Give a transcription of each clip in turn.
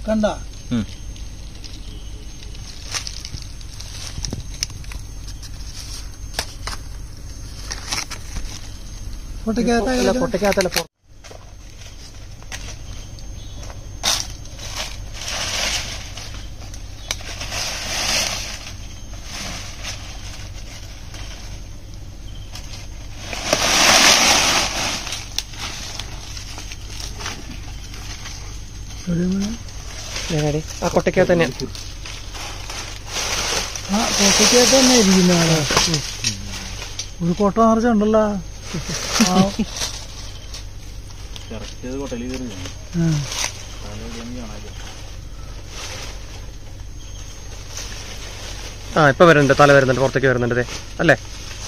കണ്ട കൊട്ടയ്ക്കകത്തല്ല ആ കൊട്ടയ്ക്കകത്ത് തന്നെ കൊട്ടയ്ക്കകത്ത് തന്നെ ഇരിക്കുന്ന ആള് ഒരു കൊട്ട നിറച്ചുണ്ടല്ലോ. ആ ഇപ്പൊ വരുന്നുണ്ട്, തല വരുന്നുണ്ട്, പുറത്തേക്ക് വരുന്നുണ്ട് അല്ലേ?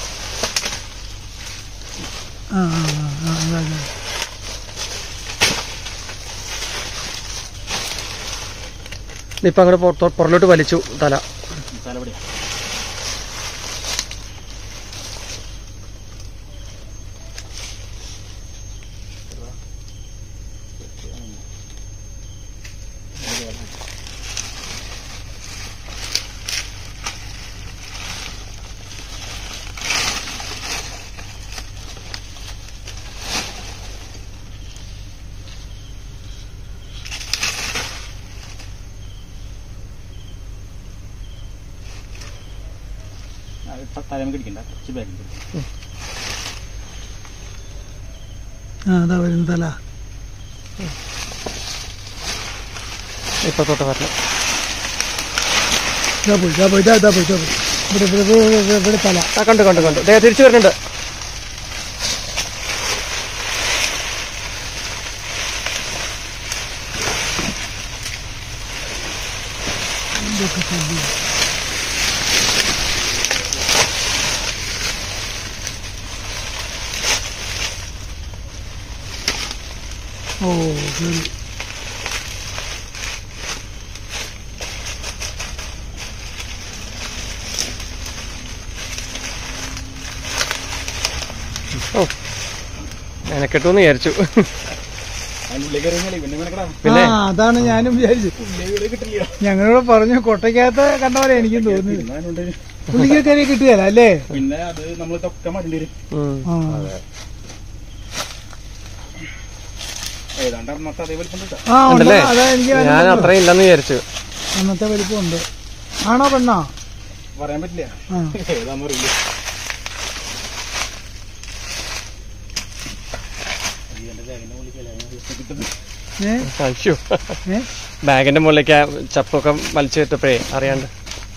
ഇപ്പൊ അങ്ങോട്ട് പുറലോട്ട് വലിച്ചു തല. അതാ വരുന്ന തല ഇപ്പൊ തൊട്ട് വരണം. ഇവിടെ തല കണ്ടു തിരിച്ചു വരുന്നുണ്ട്. ഓ ശരി. ഓ എനക്കെട്ടൂന്ന് വിചാരിച്ചു. പിന്നെ അതാണ് ഞാനും വിചാരിച്ചു. ഞങ്ങളോട് പറഞ്ഞു കൊട്ടയ്ക്കകത്ത് കണ്ട പോലെ എനിക്കും തോന്നുന്നു. പുള്ളിക്കൊക്കെ കിട്ടിയല്ല അല്ലേ? പിന്നെ അത് നമ്മളൊക്കെ മാറ്റേണ്ടി വരും. ഞാൻ അത്രയും ഇല്ലെന്ന് വിചാരിച്ചു. അന്നത്തെ വലിപ്പമുണ്ട്. ആണോ പെണ്ണോ പറയാൻ പറ്റില്ല, ഏതാന്ന് അറിയില്ല. ബാഗിന്റെ മുകളിലേക്ക് ചപ്പൊക്കെ വലിച്ചു കയറ്റപ്പോഴേ അറിയാണ്ട്.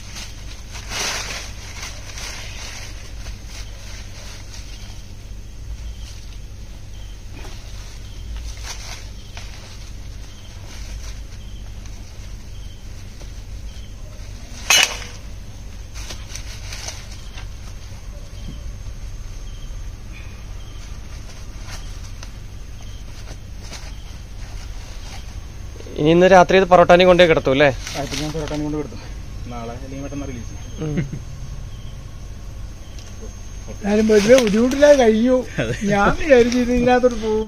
ഇന്ന് രാത്രി ഇത് പൊറോട്ടാനി കൊണ്ടേ കിടത്തു അല്ലേ? ഞാൻ പൊറോട്ടാനി കൊണ്ട് കിടത്തും. നാളെ അല്ലെങ്കിൽ മറ്റന്നാൾ റിലീസ്. ബുദ്ധിമുട്ടില്ലാതെ കഴിഞ്ഞു. ഞാൻ വിചാരിച്ചു ഇതിനകത്തോട്ട് പോകും.